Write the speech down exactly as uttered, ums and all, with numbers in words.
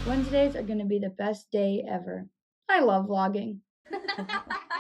Wednesdays are going to be the best day ever. I love vlogging.